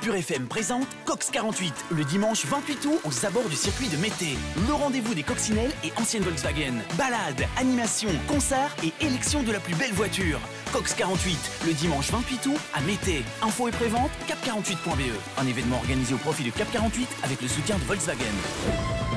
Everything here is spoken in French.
Pure FM présente Cox 48, le dimanche 28 août aux abords du circuit de Mété. Le rendez-vous des coccinelles et anciennes Volkswagen. Balades, animations, concerts et élection de la plus belle voiture. Cox 48, le dimanche 28 août à Mété. Info et prévente, cap48.be. Un événement organisé au profit de Cap 48 avec le soutien de Volkswagen.